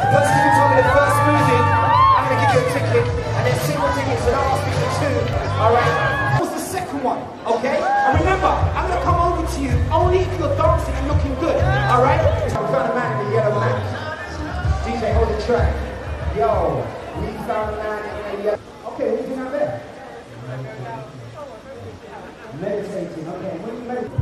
First tickets on the first movie, I'm going to give you a ticket, and then single tickets, and I'll ask you for two, alright? What's the second one, okay? And remember, I'm going to come over to you only if you're dancing and looking good, alright? We found a man in the yellow match. DJ, hold the track. Yo, we found a man in the yellow. Okay, what are you doing out there? Meditating, okay. When you meditate,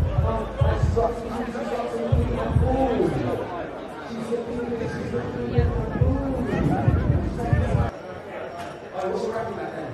what's your rapping back then?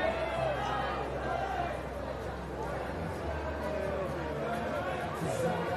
Thank you.